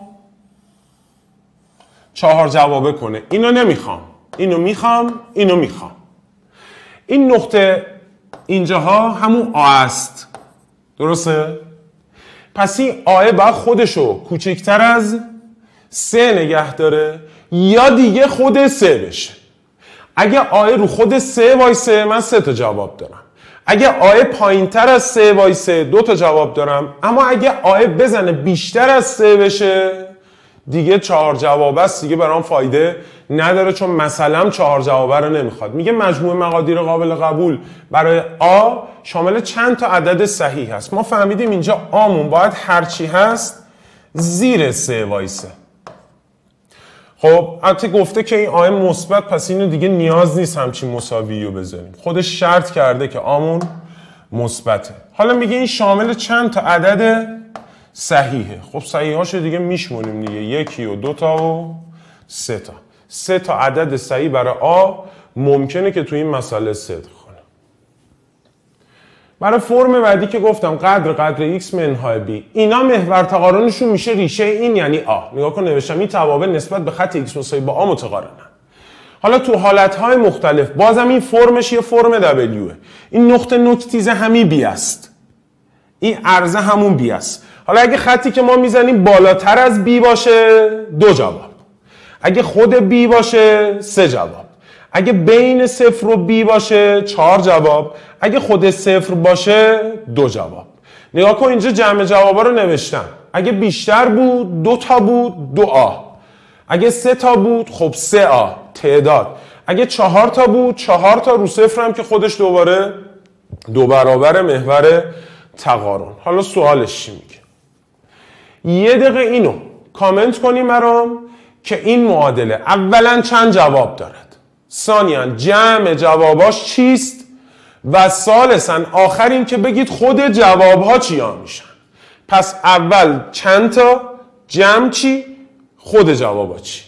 چهار جوابه کنه. اینو نمیخوام، اینو میخوام، اینو میخوام. این نقطه اینجاها همون آ است، درسته؟ پس این آه باید خودشو کوچکتر از سه نگه داره یا دیگه خود سه بشه. اگه آه رو خود سه وایسه من سه تا جواب دارم. اگه آه پایین تر از سه وایسه دو تا جواب دارم. اما اگه آه بزنه بیشتر از سه بشه دیگه چهار جواب است، دیگه برام فایده نداره چون مثلا چهار جوابه رو نمیخواد. میگه مجموع مقادیر قابل قبول برای آ شامل چند تا عدد صحیح هست. ما فهمیدیم اینجا آمون باید هرچی هست زیر سه وایسه. خب البته گفته که این آ مثبت، پس اینو دیگه نیاز نیست همچین مساوی رو بذاریم. خودش شرط کرده که آمون مثبته. حالا میگه این شامل چند تا عدد صحیحه. خب صحیحاشو دیگه میشمونیم دیگه، یکی و دو تا و سه تا. سه تا عدد صحیح برای آ ممکنه که تو این مسئله صدق کنه. برای فرم بعدی که گفتم قدر قدر x منهای b، اینا محور تقارنشون میشه ریشه این یعنی آ. نگاه کن نوشتم این توابع نسبت به خط x مساوی با آ متقارنن. حالا تو حالتهای مختلف بازم این فرمش یه فرم دبلیوه. این نقطه نوک‌تیزه همی بی است، این عرضه همون بی است. حالا اگه خطی که ما میزنیم بالاتر از بی باشه دو جواب، اگه خود بی باشه سه جواب، اگه بین صفر و بی باشه چهار جواب، اگه خود صفر باشه دو جواب. نگاه کن اینجا جمع جوابا رو نوشتم. اگه بیشتر بود دو تا بود دو آ، اگه سه تا بود خب سه آ تعداد، اگه چهار تا بود چهار تا رو صفر هم که خودش دوباره دو برابر محور تقارن. حالا سوالش چی میگه؟ یه دقیقه اینو کامنت کنیم برام که این معادله اولا چند جواب دارد، ثانیاً جمع جواباش چیست و ثالثاً آخر این که بگید خود جوابها چیا میشن. پس اول چند تا، جمع چی، خود جوابها چی.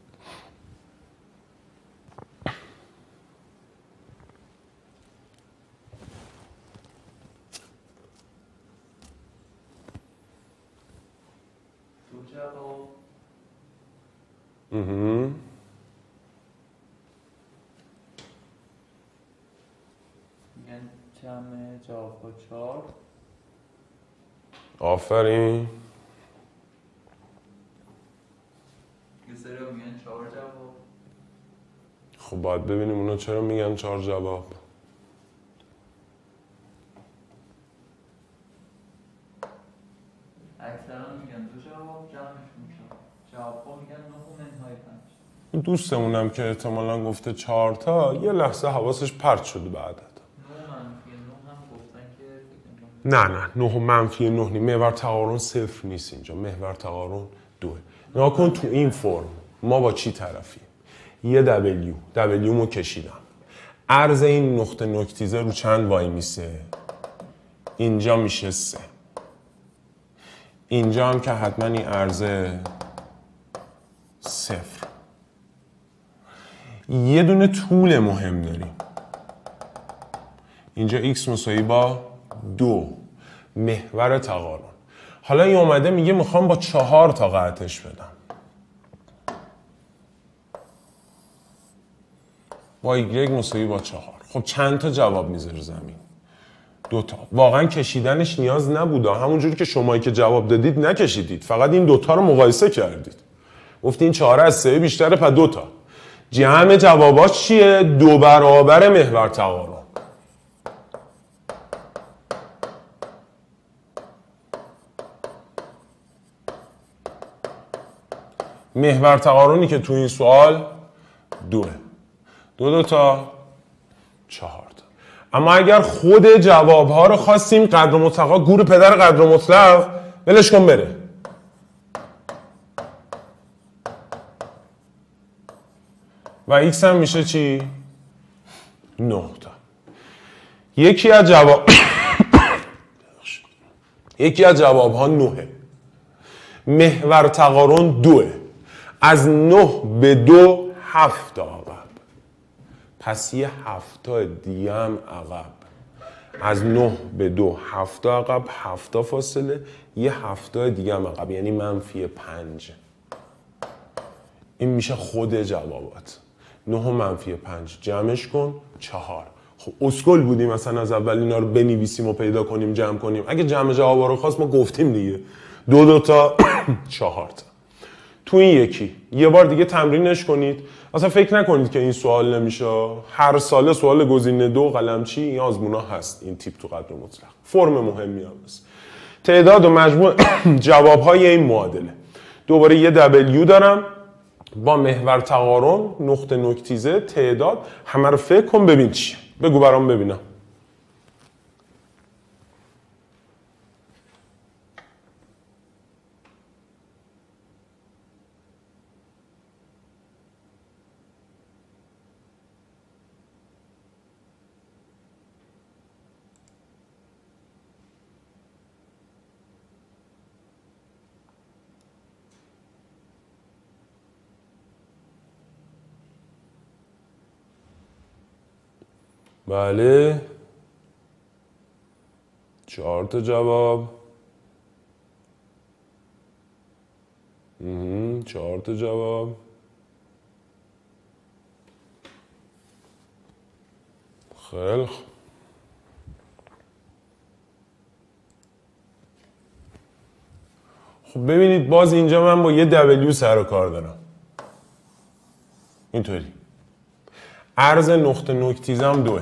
میگن جمع جواب ها چهار. آفرین. یه سری میگن چهار جواب. خب باید ببینیم اونا چرا میگن چهار جواب. اکثرا میگن دو جواب، جمعشون چهار. جواب ها میگن نه و منهای پنج. دوستمونم که احتمالاً گفته چهار تا یه لحظه حواسش پرت شده بعدت. نه نه نه و منفی نه نیم. محور تقارن صفر نیست اینجا، محور تقارن دوه. نگاه کن تو این فرم ما با چی طرفیم؟ یه دبلیو دبلیو مو کشیدم، عرض این نقطه نکتیزه رو چند وای میسه؟ اینجا میشه سه. اینجا هم که حتما این عرضه صفر. یه دونه طول مهم داریم اینجا، x مساوی با دو، محور تقارن. حالا این اومده میگه میخوام با چهار تا قطعش بدم، با y مساوی با چهار. خب چند تا جواب میذاره زمین؟ دو تا. واقعا کشیدنش نیاز نبوده، همونجوری که شمایی که جواب دادید نکشیدید، فقط این دوتا رو مقایسه کردید، گفتی این چهار از سه بیشتره، پس دو تا. جمع جواباش چیه؟ دو برابر محور تقارن. محور تقارنی که تو این سوال دوه. دو دو تا چهار تا. اما اگر خود جوابها رو خواستیم قدر مطلق، گور پدر قدر مطلق، ولش کن بره. و x هم میشه چی؟ نه تا. یکی از جواب یکی از جواب ها نهه. محور تقارن دوه. از نه به دو هفت عقب. پس یه هفتا دیگه هم عقب. از نه به دو هفتا عقب، هفتا فاصله، یه هفتا دیگه هم عقب، یعنی منفی پنج. این میشه خود جوابات. نه و منفی پنج جمعش کن چهار. خب اسکل بودیم مثلا از اول اینا رو بنویسیم و پیدا کنیم جمع کنیم. اگه جمع جوابا رو خواست ما گفتیم دیگه. دو دو تا چهار تا. تو این یکی یه بار دیگه تمرینش کنید. اصلا فکر نکنید که این سوال نمیشه. هر ساله سوال گزینه دو قلمچی این آزمونا هست. این تیپ تو قدر مطلق فرم مهمی هم هست. تعداد و مجموع جوابهای این معادله. دوباره یه دبلیو دارم با محور تقارن، نقطه نکتیزه، تعداد. همه رو فکر کن ببین چیه. بگو برام ببینم. بله، چهار تا جواب. چهار تا جواب. خیلی خوب. خب ببینید باز اینجا من با یه دبلیو سر و کار دارم. اینطوری. عرض نقطه نکتیزم دوه.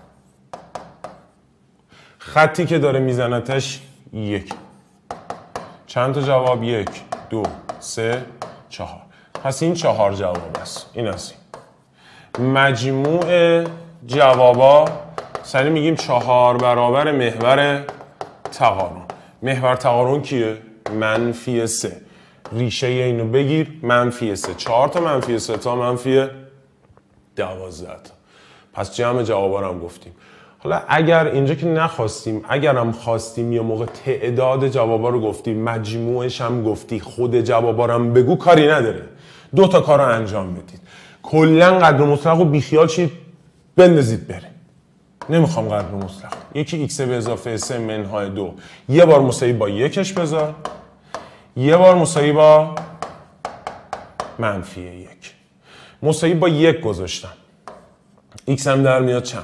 خطی که داره میزنتش یک. چند تا جواب؟ یک، دو، سه، چهار. پس این چهار جواب است. این است. مجموع جوابا سریع میگیم چهار برابر محور تقارن. محور تقارن کیه؟ منفی سه. ریشه اینو بگیر، منفی سه. چهار تا منفی سه تا منفی دوازده تا. پس جمع جوابا رو هم گفتیم. حالا اگر اینجا که نخواستیم، اگرم خواستیم یه موقع تعداد جوابا رو گفتی، مجموعش هم گفتی، خود جوابا رو هم بگو، کاری نداره. دو تا کار رو انجام بدید. کلا قدر مطلق رو بیخیال شید، بندازید بره. نمیخوام قدر مطلق. یکی x به اضافه سه منهای دو یه بار مساوی با یکش بذار، یه بار مساوی با منفی یک. مساوی با یک گذاشتم، x هم در میاد چند؟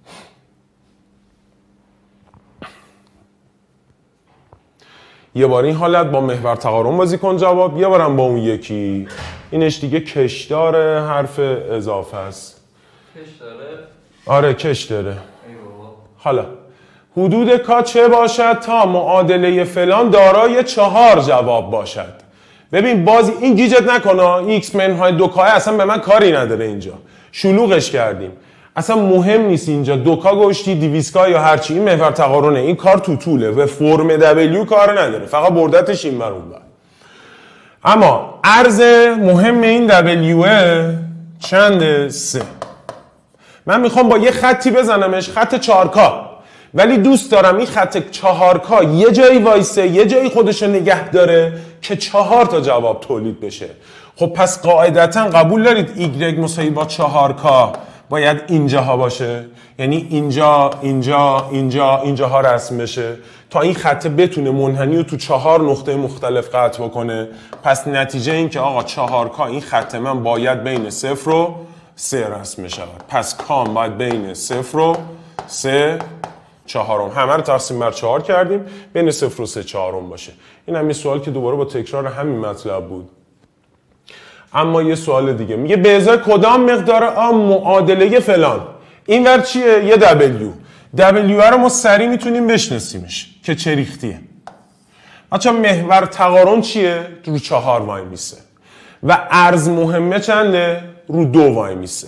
یه بار این حالت با محور تقارن بازی کن جواب، یه بارم با اون یکی. اینش دیگه کش داره، حرف اضافه است. کش داره؟ آره کش داره. حالا حدود کا چه باشد تا معادله فلان دارای چهار جواب باشد. ببین باز این گیجت نکنه، x منهای دو کا اصلا به من کاری نداره، اینجا شلوغش کردیم، اصلا مهم نیست. اینجا دوکا گوشتی دیویسکا یا هرچی، این محور تقارنه، این کار تو طوله و فرم دبلیو کار نداره، فقط بردتش این بر اون بر. اما عرض مهم این دبلیوه چند؟ سه. من میخوام با یه خطی بزنمش، خط چهارکا، ولی دوست دارم این خط چهارکا یه جایی وایسه، یه جایی خودشو نگه داره که چهار تا جواب تولید بشه. خب پس قاعدتا قبول دارید ایگرگ مساوی با چهارکا باید اینجاها باشه، یعنی اینجا اینجا اینجا اینجاها رسم بشه تا این خط بتونه منحنی رو تو چهار نقطه مختلف قطع بکنه. پس نتیجه این که آقا چهارکا این خط من باید بین صفر و سه رسم شود. پس کام باید بین صفر و سه چهارم، همه رو تقسیم بر چهار کردیم، بین صفر و سه چهارم باشه. این هم یه سوال که دوباره با تکرار همین مطلب بود. اما یه سوال دیگه میگه به ازای کدام مقدار آ معادله فلان، این ور چیه؟ یه دبلیو. دبلیو رو ما سریع میتونیم بشناسیمش که چه ریختیه. بچا محور تقارن چیه؟ رو چهار وای میسه و عرض مهمه چنده؟ رو دو وای میسه.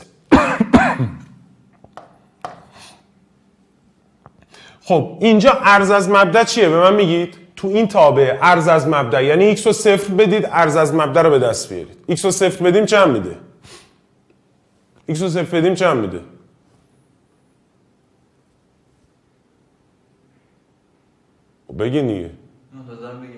خب اینجا عرض از مبدا چیه؟ به من میگید. تو این تابع عرض از مبدا یعنی x رو صفر بدید، عرض از مبدا رو به دست بیارید. x رو صفر بدیم چند میده؟ x رو صفر بدیم چند میده؟ بگین دیگه. منتظر بگن.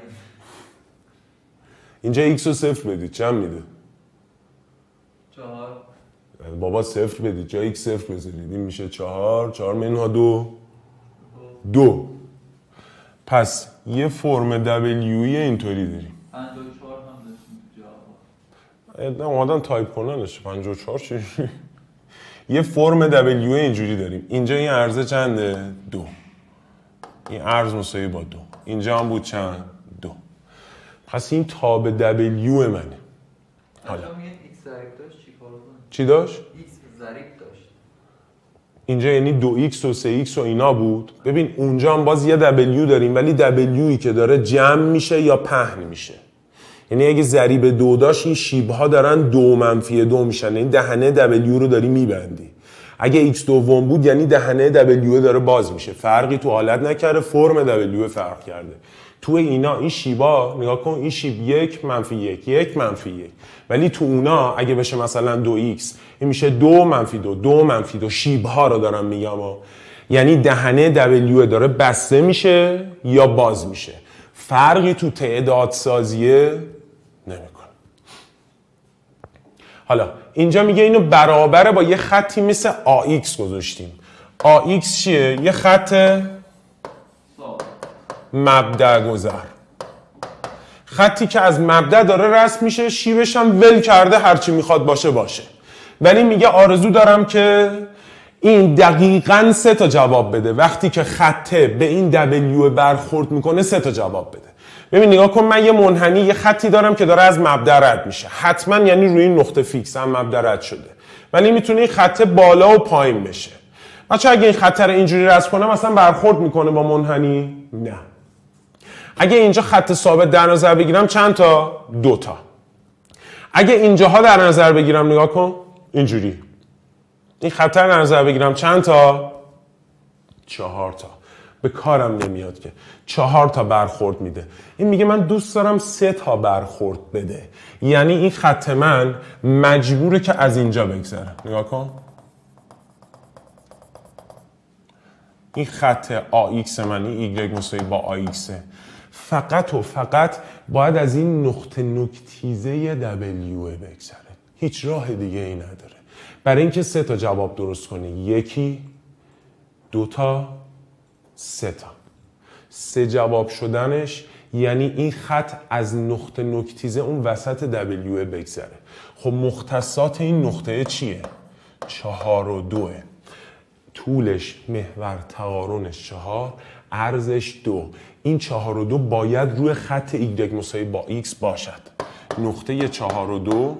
اینجا x رو صفر بدید چند میده؟ چهار. بابا صفر بدید، جا x صفر بذارید، این میشه چهار. چهار منها دو دو. پس یه فرم دبلیوی اینطوری داریم. پنجاه و چهار هم داشتیم جواب. اومدن تایپ کننش. پنجاه و چهار چی؟ یه فرم دبلیوی اینجوری داریم. اینجا این عرضه چنده؟ دو. این عرض مساوی با دو. اینجا هم بود چند؟ دو. پس این تابع دبلیو منه. حالا میگه x ضریب داشت چی کار کنه؟ چی داشت؟ x ضریب داشت. اینجا یعنی دو ایکس و سه ایکس و اینا بود. ببین اونجا هم باز یه دبلیو داریم، ولی دبلیویی که داره جمع میشه یا پهن میشه. یعنی اگه ضریب دو داشت این شیبها دارن دو منفی دو میشن، این دهنه دبلیو رو داری میبندی. اگه ایکس دوم بود یعنی دهنه دبلیو داره باز میشه. فرقی تو حالت نکرده، فرم دبلیو فرق کرده. تو اینا این شیبا نگاه کن، این شیب یک منفی یک یک منفی یک، ولی تو اونا اگه بشه مثلا دو ایکس این میشه دو منفی دو دو منفی دو. شیب ها رو دارم میگم ها. یعنی دهنه دبلیو داره بسته میشه یا باز میشه. فرقی تو تعداد سازیه نمیکنه. حالا اینجا میگه اینو برابره با یه خطی مثل آ ایکس گذاشتیم. آ ایکس چیه؟ یه خط مبدأ گذر، خطی که از مبدأ داره رسم میشه، شیبش هم ول کرده هرچی میخواد باشه باشه. ولی میگه آرزو دارم که این دقیقاً سه تا جواب بده. وقتی که خطه به این دبلیو برخورد میکنه سه تا جواب بده. ببین نگاه کن، من یه منحنی یه خطی دارم که داره از مبدأ رد میشه، حتما یعنی روی این نقطه فیکس هم مبدأ رد شده، ولی میتونه این خط بالا و پایین بشه. بچه اگه این خط رو اینجوری رسم کنم مثلا برخورد میکنه با منحنی؟ نه. اگه اینجا خط ثابت در نظر بگیرم چند تا؟ دو تا. اگه اینجاها در نظر بگیرم نگاه کن اینجوری، این خط در نظر بگیرم چند تا؟ چهار تا. به کارم نمیاد که چهار تا برخورد میده. این میگه من دوست دارم سه تا برخورد بده، یعنی این خط من مجبوره که از اینجا بگذره. نگاه کن این خط آ ایکس من، این ایگرگ مساوی با آ ایکس، فقط و فقط باید از این نقطه نکتیزه دبلیو بگذره، هیچ راه دیگه ای نداره. برای اینکه سه تا جواب درست کنی، یکی، دو تا، سه تا، سه جواب شدنش یعنی این خط از نقطه نکتیزه اون وسط دبلیو بگذره. خب مختصات این نقطه چیه؟ چهار و دوه. طولش محور تقارنش چهار، عرضش دو. این چهار و دو باید روی خط ایگرگ مساوی با ایکس باشد. نقطه چهار و دو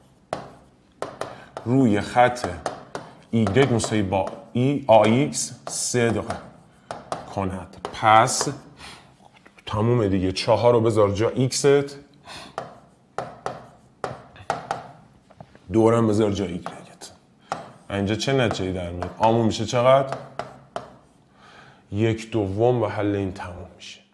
روی خط ایگرگ مساوی با ای آیکس صدق کند. پس تمومه دیگه. چهار رو بذار جا ایکست، دورم بذار جا ایگرگت. اینجا چه نتیجه‌ای در میاد؟ آمون میشه چقدر؟ یک دوم و حل این تموم میشه.